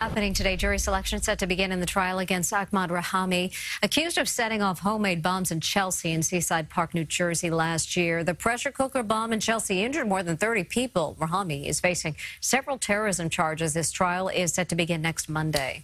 Happening today, jury selection set to begin in the trial against Ahmad Rahami, accused of setting off homemade bombs in Chelsea and Seaside Park, New Jersey last year. The pressure cooker bomb in Chelsea injured more than 30 people. Rahami is facing several terrorism charges. This trial is set to begin next Monday.